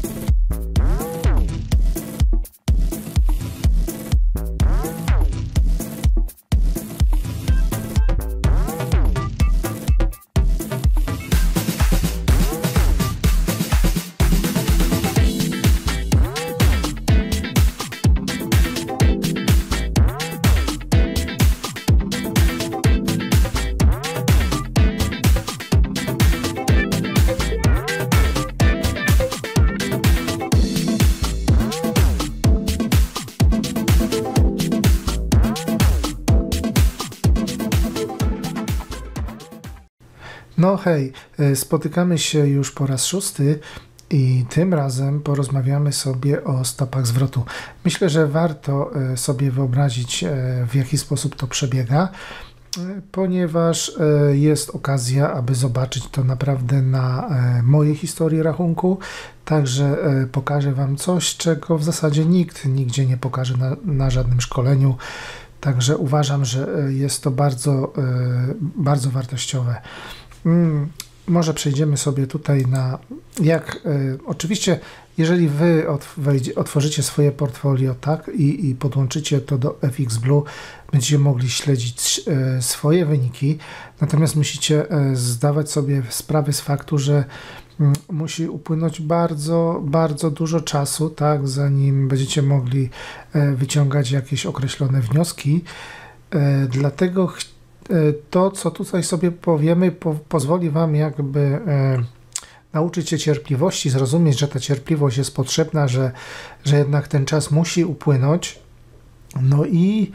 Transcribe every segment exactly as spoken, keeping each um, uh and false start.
No hej, spotykamy się już po raz szósty i tym razem porozmawiamy sobie o stopach zwrotu. Myślę, że warto sobie wyobrazić, w jaki sposób to przebiega, ponieważ jest okazja, aby zobaczyć to naprawdę na mojej historii rachunku. Także pokażę Wam coś, czego w zasadzie nikt nigdzie nie pokaże na, na żadnym szkoleniu. Także uważam, że jest to bardzo, bardzo wartościowe. Hmm, może przejdziemy sobie tutaj na jak, y, oczywiście jeżeli Wy od, wejdzie, otworzycie swoje portfolio, tak, i, i podłączycie to do F X Blue, będziecie mogli śledzić y, swoje wyniki, natomiast musicie y, zdawać sobie sprawę z faktu, że y, musi upłynąć bardzo, bardzo dużo czasu, tak, zanim będziecie mogli y, wyciągać jakieś określone wnioski, y, dlatego to, co tutaj sobie powiemy, po, pozwoli Wam jakby e, nauczyć się cierpliwości, zrozumieć, że ta cierpliwość jest potrzebna, że, że jednak ten czas musi upłynąć. No i,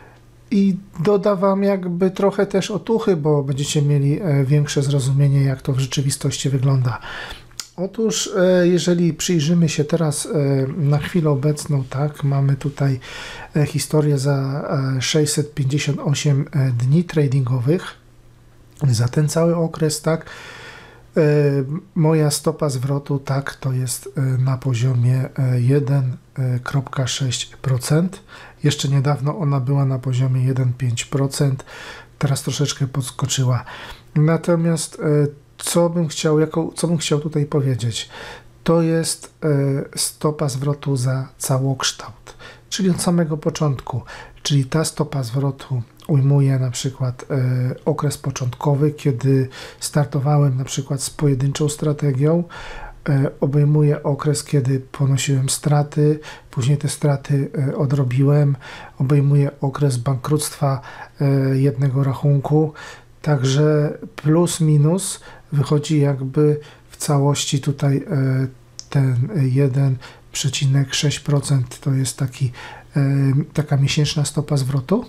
i doda Wam jakby trochę też otuchy, bo będziecie mieli e, większe zrozumienie, jak to w rzeczywistości wygląda. Otóż, jeżeli przyjrzymy się teraz na chwilę obecną, tak, mamy tutaj historię za sześćset pięćdziesiąt osiem dni tradingowych, za ten cały okres, tak, moja stopa zwrotu, tak, to jest na poziomie jeden przecinek sześć procent. Jeszcze niedawno ona była na poziomie jeden przecinek pięć procent, teraz troszeczkę podskoczyła. Natomiast Co bym chciał, jako, co bym chciał tutaj powiedzieć, to jest y, stopa zwrotu za całokształt, czyli od samego początku, czyli ta stopa zwrotu ujmuje na przykład y, okres początkowy, kiedy startowałem na przykład z pojedynczą strategią, y, obejmuje okres, kiedy ponosiłem straty, później te straty y, odrobiłem, obejmuje okres bankructwa y, jednego rachunku, także plus minus wychodzi jakby w całości tutaj ten jeden przecinek sześć procent to jest taki, taka miesięczna stopa zwrotu.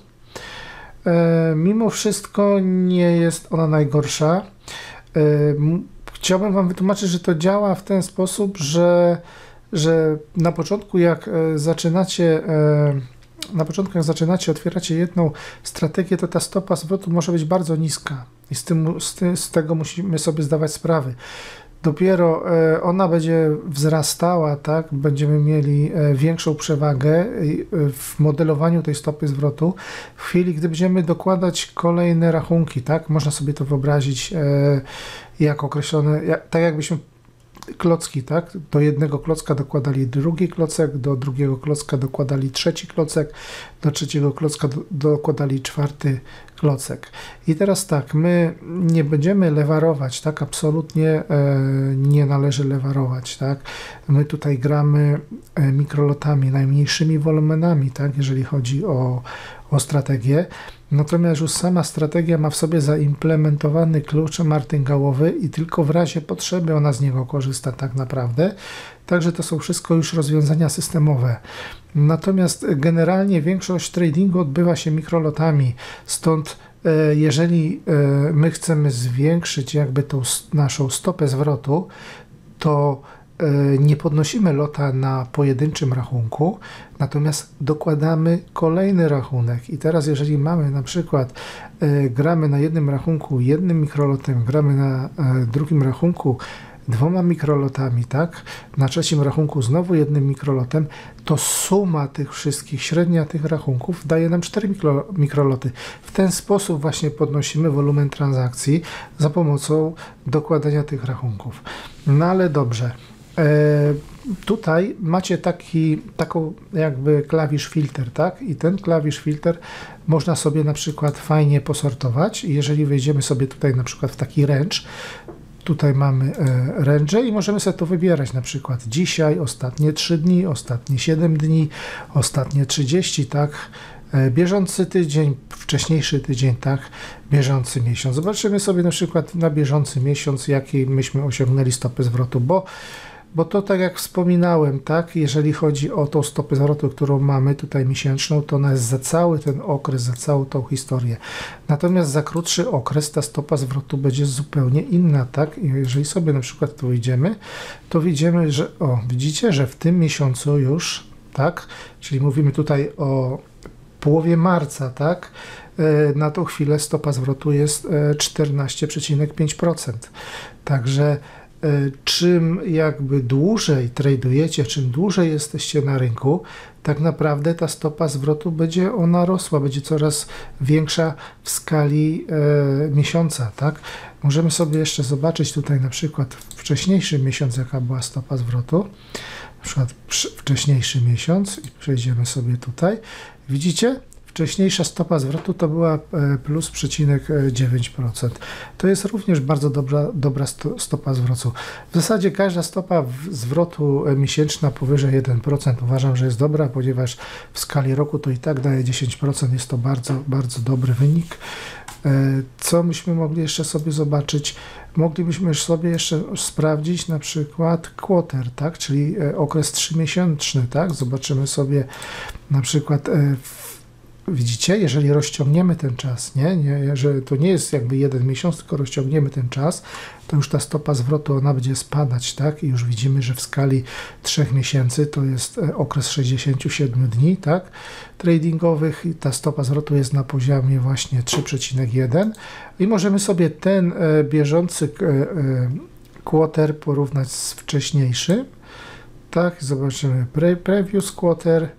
Mimo wszystko nie jest ona najgorsza. Chciałbym Wam wytłumaczyć, że to działa w ten sposób, że, że na początku jak zaczynacie na początku jak zaczynacie, otwieracie jedną strategię, to ta stopa zwrotu może być bardzo niska i z, tym, z, tym, z tego musimy sobie zdawać sprawy. Dopiero e, ona będzie wzrastała, tak, będziemy mieli e, większą przewagę e, w modelowaniu tej stopy zwrotu w chwili, gdy będziemy dokładać kolejne rachunki, tak, można sobie to wyobrazić e, jak określone, jak, tak jakbyśmy klocki, tak? Do jednego klocka dokładali drugi klocek, do drugiego klocka dokładali trzeci klocek, do trzeciego klocka do, dokładali czwarty klocek. I teraz tak, my nie będziemy lewarować, tak? Absolutnie e, nie należy lewarować, tak? My tutaj gramy e, mikrolotami, najmniejszymi wolumenami, tak? Jeżeli chodzi o, o strategię. Natomiast już sama strategia ma w sobie zaimplementowany klucz martyngałowy i tylko w razie potrzeby ona z niego korzysta tak naprawdę. Także to są wszystko już rozwiązania systemowe. Natomiast generalnie większość tradingu odbywa się mikrolotami, stąd e, jeżeli e, my chcemy zwiększyć jakby tą naszą stopę zwrotu, to nie podnosimy lota na pojedynczym rachunku, natomiast dokładamy kolejny rachunek. I teraz jeżeli mamy na przykład e, gramy na jednym rachunku jednym mikrolotem, gramy na e, drugim rachunku dwoma mikrolotami, tak? Na trzecim rachunku znowu jednym mikrolotem, to suma tych wszystkich, średnia tych rachunków daje nam cztery mikro, mikroloty. W ten sposób właśnie podnosimy wolumen transakcji za pomocą dokładania tych rachunków. No ale dobrze. tutaj macie taki, taką jakby klawisz filter, tak? I ten klawisz filter można sobie na przykład fajnie posortować. Jeżeli wejdziemy sobie tutaj na przykład w taki range, tutaj mamy range i możemy sobie to wybierać, na przykład dzisiaj, ostatnie trzy dni, ostatnie siedem dni, ostatnie trzydzieści, tak? Bieżący tydzień, wcześniejszy tydzień, tak, bieżący miesiąc. Zobaczymy sobie na przykład na bieżący miesiąc, jakiej myśmy osiągnęli stopę zwrotu, bo, bo to tak jak wspominałem, tak, jeżeli chodzi o tą stopę zwrotu, którą mamy tutaj miesięczną, to ona jest za cały ten okres, za całą tą historię. Natomiast za krótszy okres ta stopa zwrotu będzie zupełnie inna, tak, i jeżeli sobie na przykład tu idziemy, to widzimy, że, o, widzicie, że w tym miesiącu już, tak, czyli mówimy tutaj o połowie marca, tak, na tą chwilę stopa zwrotu jest czternaście przecinek pięć procent. Także czym jakby dłużej tradujecie, czym dłużej jesteście na rynku, tak naprawdę ta stopa zwrotu będzie ona rosła, będzie coraz większa w skali e, miesiąca, tak. Możemy sobie jeszcze zobaczyć tutaj na przykład wcześniejszy miesiąc, jaka była stopa zwrotu, na przykład wcześniejszy miesiąc i przejdziemy sobie tutaj. Widzicie? Wcześniejsza stopa zwrotu to była plus przecinek dziewięć procent. To jest również bardzo dobra, dobra stopa zwrotu. W zasadzie każda stopa zwrotu miesięczna powyżej jeden procent uważam, że jest dobra, ponieważ w skali roku to i tak daje dziesięć procent. Jest to bardzo, bardzo dobry wynik. Co myśmy mogli jeszcze sobie zobaczyć? Moglibyśmy sobie jeszcze sprawdzić na przykład quarter, tak? Czyli okres trzymiesięczny, tak? Zobaczymy sobie na przykład w Widzicie, jeżeli rozciągniemy ten czas, nie? Nie, że to nie jest jakby jeden miesiąc, tylko rozciągniemy ten czas, to już ta stopa zwrotu ona będzie spadać, tak? I już widzimy, że w skali trzech miesięcy to jest okres sześćdziesięciu siedmiu dni, tak? Tradingowych i ta stopa zwrotu jest na poziomie właśnie trzy przecinek jeden i możemy sobie ten e, bieżący e, e, quarter porównać z wcześniejszym, tak? Zobaczymy pre, previous quarter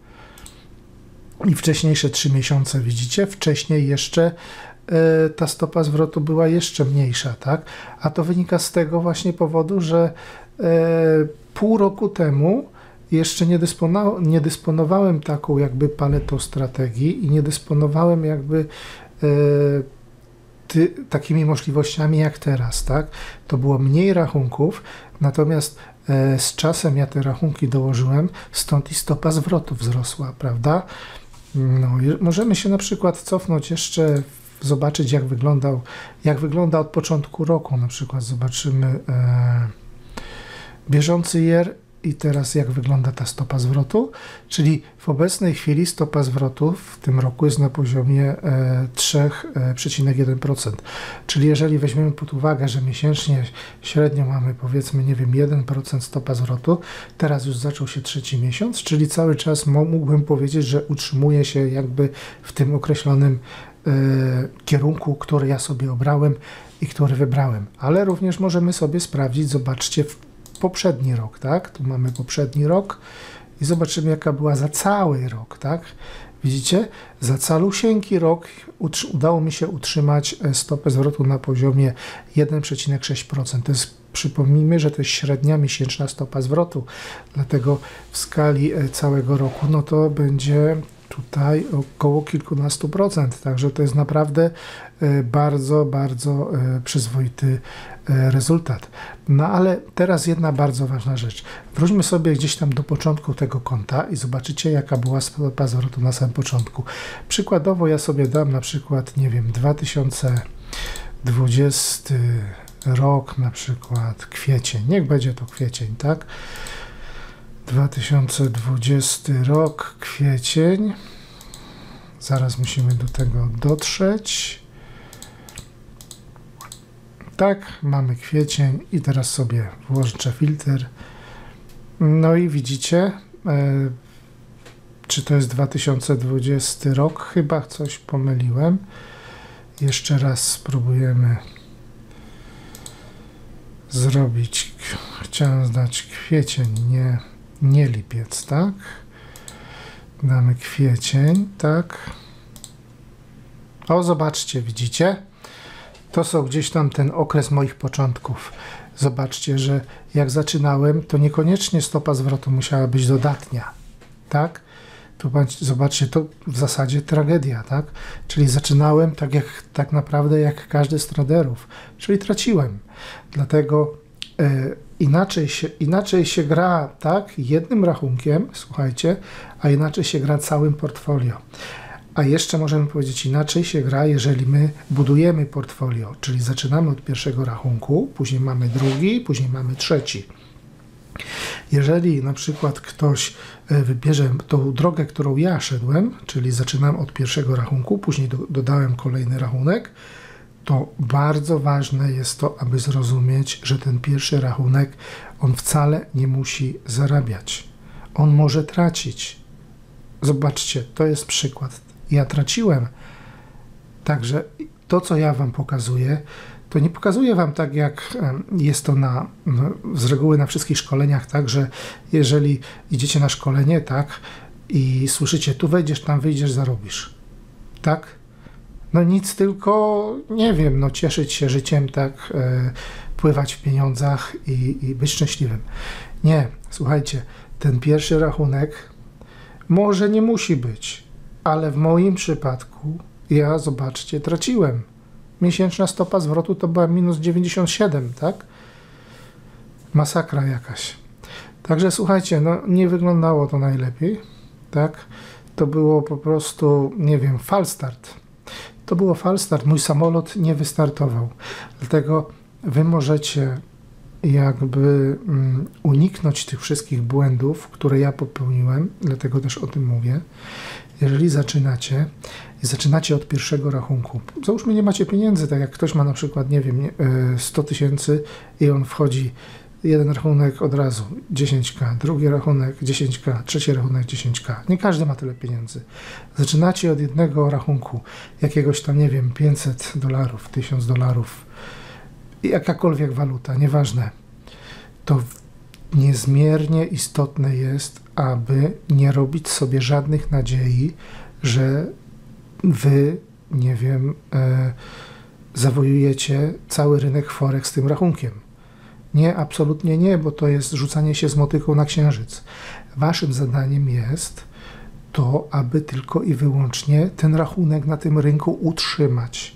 i wcześniejsze trzy miesiące, widzicie, wcześniej jeszcze y, ta stopa zwrotu była jeszcze mniejsza, tak? A to wynika z tego właśnie powodu, że y, pół roku temu jeszcze nie, dysponowa nie dysponowałem taką jakby paletą strategii i nie dysponowałem jakby y, ty, takimi możliwościami jak teraz, tak? To było mniej rachunków, natomiast y, z czasem ja te rachunki dołożyłem, stąd i stopa zwrotu wzrosła, prawda? No, możemy się na przykład cofnąć jeszcze, zobaczyć jak wyglądał, jak wygląda od początku roku. Na przykład zobaczymy e, bieżący year i teraz jak wygląda ta stopa zwrotu, czyli w obecnej chwili stopa zwrotu w tym roku jest na poziomie e, trzy przecinek jeden procent. Czyli jeżeli weźmiemy pod uwagę, że miesięcznie średnio mamy powiedzmy, nie wiem, jeden procent stopa zwrotu, teraz już zaczął się trzeci miesiąc, czyli cały czas mógłbym powiedzieć, że utrzymuje się jakby w tym określonym e, kierunku, który ja sobie obrałem i który wybrałem. Ale również możemy sobie sprawdzić, zobaczcie, w poprzedni rok, tak? Tu mamy poprzedni rok i zobaczymy, jaka była za cały rok, tak? Widzicie? Za calusieńki rok udało mi się utrzymać stopę zwrotu na poziomie jeden przecinek sześć procent. To jest, przypomnijmy, że to jest średnia miesięczna stopa zwrotu, dlatego w skali całego roku, no to będzie tutaj około kilkunastu procent, także to jest naprawdę bardzo, bardzo przyzwoity rezultat. No ale teraz jedna bardzo ważna rzecz. Wróćmy sobie gdzieś tam do początku tego konta i zobaczycie, jaka była stopa zwrotu na samym początku. Przykładowo ja sobie dam na przykład, nie wiem, dwa tysiące dwudziesty rok, na przykład kwiecień. Niech będzie to kwiecień, tak? dwa tysiące dwudziesty rok, kwiecień. Zaraz musimy do tego dotrzeć. Tak, mamy kwiecień i teraz sobie włączę filtr. No i widzicie, e, czy to jest dwa tysiące dwudziesty rok? Chyba coś pomyliłem. Jeszcze raz spróbujemy zrobić. Chciałem dać kwiecień, nie, nie lipiec, tak? Damy kwiecień, tak? O, zobaczcie, widzicie? To są gdzieś tam ten okres moich początków. zobaczcie, że jak zaczynałem, to niekoniecznie stopa zwrotu musiała być dodatnia, tak? To zobaczcie, to w zasadzie tragedia, tak? Czyli zaczynałem tak jak tak naprawdę jak każdy z traderów, czyli traciłem. Dlatego e, inaczej, się, inaczej się gra, tak? Jednym rachunkiem, słuchajcie, a inaczej się gra całym portfolio. A jeszcze możemy powiedzieć, inaczej się gra, jeżeli my budujemy portfolio, czyli zaczynamy od pierwszego rachunku, później mamy drugi, później mamy trzeci. Jeżeli na przykład ktoś wybierze tą drogę, którą ja szedłem, czyli zaczynam od pierwszego rachunku, później do, dodałem kolejny rachunek, to bardzo ważne jest to, aby zrozumieć, że ten pierwszy rachunek, on wcale nie musi zarabiać. On może tracić. Zobaczcie, to jest przykład. Ja traciłem. Także to, co ja wam pokazuję, to nie pokazuję wam tak, jak jest to na, z reguły na wszystkich szkoleniach, tak, że jeżeli idziecie na szkolenie, tak, i słyszycie, tu wejdziesz, tam wyjdziesz, zarobisz. Tak? No nic, tylko, nie wiem, no cieszyć się życiem, tak, e, pływać w pieniądzach i, i być szczęśliwym. Nie, słuchajcie, ten pierwszy rachunek może nie musi być, ale w moim przypadku ja, zobaczcie, traciłem. Miesięczna stopa zwrotu to była minus dziewięćdziesiąt siedem, tak? Masakra jakaś. Także słuchajcie, no nie wyglądało to najlepiej, tak? To było po prostu, nie wiem, falstart. To było falstart, mój samolot nie wystartował. Dlatego wy możecie jakby um, uniknąć tych wszystkich błędów, które ja popełniłem, dlatego też o tym mówię. Jeżeli zaczynacie i zaczynacie od pierwszego rachunku, załóżmy, nie macie pieniędzy, tak jak ktoś ma na przykład, nie wiem, sto tysięcy i on wchodzi jeden rachunek od razu, dziesięć ka, drugi rachunek dziesięć ka, trzeci rachunek dziesięć ka. Nie każdy ma tyle pieniędzy. Zaczynacie od jednego rachunku, jakiegoś tam, nie wiem, pięćset dolarów, tysiąc dolarów, jakakolwiek waluta, nieważne. To niezmiernie istotne jest, aby nie robić sobie żadnych nadziei, że wy, nie wiem, e, zawojujecie cały rynek forex tym rachunkiem. Nie, absolutnie nie, bo to jest rzucanie się z motyką na księżyc. Waszym zadaniem jest to, aby tylko i wyłącznie ten rachunek na tym rynku utrzymać.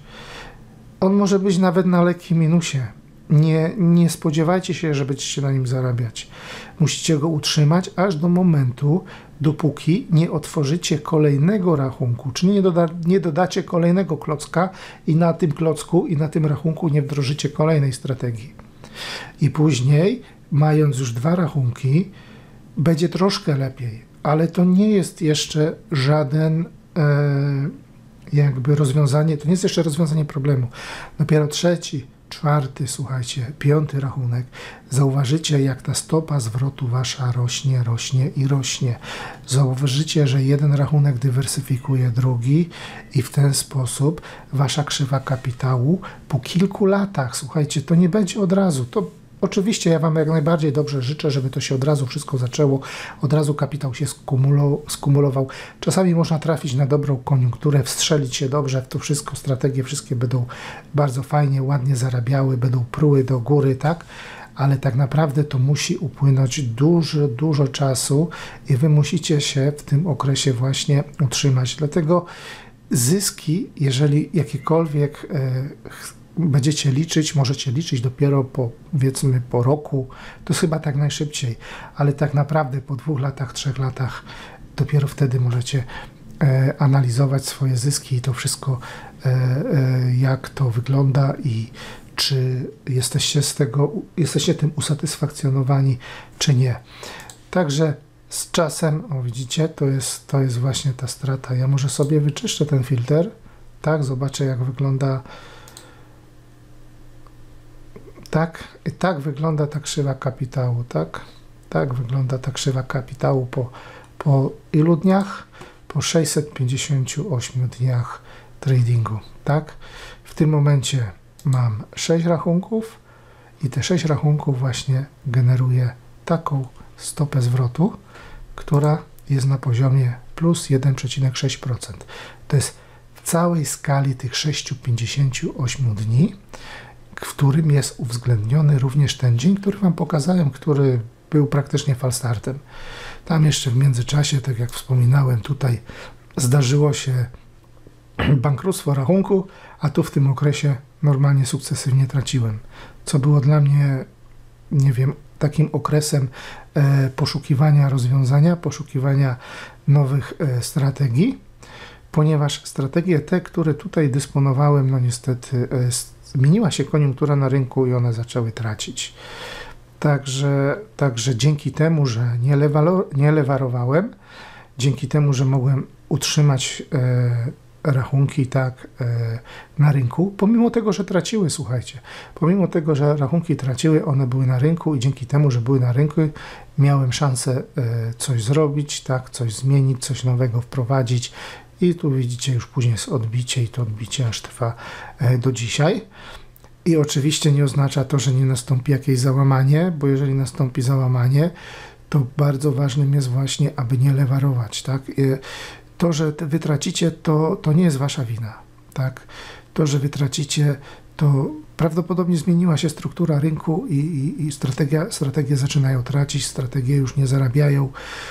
On może być nawet na lekkim minusie. Nie, nie spodziewajcie się, że będziecie na nim zarabiać. Musicie go utrzymać aż do momentu, dopóki nie otworzycie kolejnego rachunku, czyli nie, doda, nie dodacie kolejnego klocka i na tym klocku i na tym rachunku nie wdrożycie kolejnej strategii. I później, mając już dwa rachunki, będzie troszkę lepiej, ale to nie jest jeszcze żaden e, jakby rozwiązanie, to nie jest jeszcze rozwiązanie problemu. Dopiero trzeci, czwarty, słuchajcie, piąty rachunek, zauważycie, jak ta stopa zwrotu wasza rośnie, rośnie i rośnie. Zauważycie, że jeden rachunek dywersyfikuje drugi i w ten sposób wasza krzywa kapitału po kilku latach, słuchajcie, to nie będzie od razu, to oczywiście ja wam jak najbardziej dobrze życzę, żeby to się od razu wszystko zaczęło, od razu kapitał się skumulował. Czasami można trafić na dobrą koniunkturę, wstrzelić się dobrze w to wszystko, strategie wszystkie będą bardzo fajnie, ładnie zarabiały, będą pruły do góry, tak? Ale tak naprawdę to musi upłynąć dużo, dużo czasu i wy musicie się w tym okresie właśnie utrzymać. Dlatego zyski, jeżeli jakiekolwiek e, będziecie liczyć, możecie liczyć dopiero po, powiedzmy, po roku, to jest chyba tak najszybciej, ale tak naprawdę po dwóch latach, trzech latach dopiero wtedy możecie e, analizować swoje zyski i to wszystko, e, e, jak to wygląda i czy jesteście z tego, jesteście tym usatysfakcjonowani, czy nie. Także z czasem, o widzicie, to jest, to jest właśnie ta strata. Ja może sobie wyczyszczę ten filtr, tak, zobaczę, jak wygląda. Tak, tak wygląda ta krzywa kapitału, tak? Tak wygląda ta krzywa kapitału po, po ilu dniach? Po sześćset pięćdziesięciu ośmiu dniach tradingu, tak? W tym momencie mam sześć rachunków i te sześć rachunków właśnie generuje taką stopę zwrotu, która jest na poziomie plus jeden przecinek sześć procent. To jest w całej skali tych sześciuset pięćdziesięciu ośmiu dni, w którym jest uwzględniony również ten dzień, który Wam pokazałem, który był praktycznie falstartem. Tam jeszcze w międzyczasie, tak jak wspominałem, tutaj zdarzyło się bankructwo rachunku, a tu w tym okresie normalnie sukcesywnie traciłem, co było dla mnie, nie wiem, takim okresem e, poszukiwania rozwiązania, poszukiwania nowych e, strategii, ponieważ strategie te, które tutaj dysponowałem, no niestety e, zmieniła się koniunktura na rynku i one zaczęły tracić. Także, także dzięki temu, że nie, lewalo, nie lewarowałem, dzięki temu, że mogłem utrzymać e, rachunki tak e, na rynku, pomimo tego, że traciły, słuchajcie, pomimo tego, że rachunki traciły, one były na rynku i dzięki temu, że były na rynku, miałem szansę e, coś zrobić, tak, coś zmienić, coś nowego wprowadzić i tu widzicie już później jest odbicie i to odbicie aż trwa e, do dzisiaj. I oczywiście nie oznacza to, że nie nastąpi jakieś załamanie, bo jeżeli nastąpi załamanie, to bardzo ważnym jest właśnie, aby nie lewarować, tak? To, że wy tracicie, to, to nie jest wasza wina, tak? To, że wy tracicie, to prawdopodobnie zmieniła się struktura rynku i, i, i strategia, strategie zaczynają tracić, strategie już nie zarabiają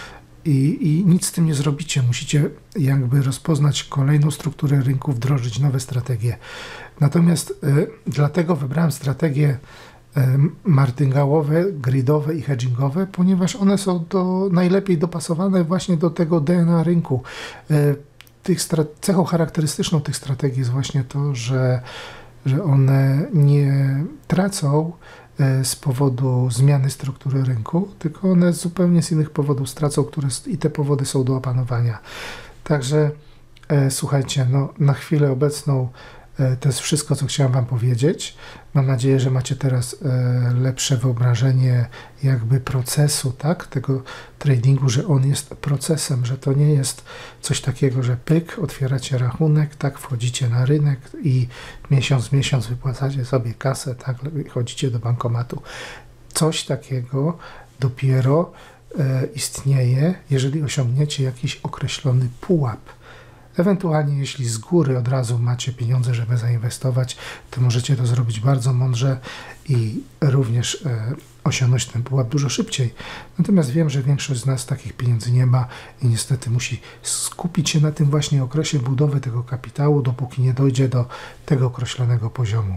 i, i nic z tym nie zrobicie. Musicie jakby rozpoznać kolejną strukturę rynku, wdrożyć nowe strategie. Natomiast y, dlatego wybrałem strategie y, martingałowe, gridowe i hedgingowe, ponieważ one są do, najlepiej dopasowane właśnie do tego D N A rynku. Y, tych cechą charakterystyczną tych strategii jest właśnie to, że, że one nie tracą y, z powodu zmiany struktury rynku, tylko one zupełnie z innych powodów stracą, które i te powody są do opanowania. Także y, słuchajcie, no, na chwilę obecną to jest wszystko, co chciałem Wam powiedzieć. Mam nadzieję, że macie teraz e, lepsze wyobrażenie jakby procesu, tak, tego tradingu, że on jest procesem, że to nie jest coś takiego, że pyk, otwieracie rachunek, tak, wchodzicie na rynek i miesiąc w miesiąc wypłacacie sobie kasę, tak, chodzicie do bankomatu. Coś takiego dopiero e, istnieje, jeżeli osiągniecie jakiś określony pułap. Ewentualnie, jeśli z góry od razu macie pieniądze, żeby zainwestować, to możecie to zrobić bardzo mądrze i również e, osiągnąć ten pułap dużo szybciej. Natomiast wiem, że większość z nas takich pieniędzy nie ma i niestety musi skupić się na tym właśnie okresie budowy tego kapitału, dopóki nie dojdzie do tego określonego poziomu.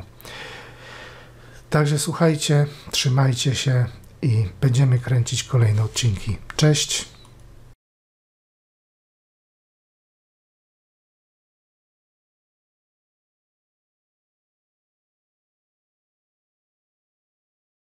Także słuchajcie, trzymajcie się i będziemy kręcić kolejne odcinki. Cześć!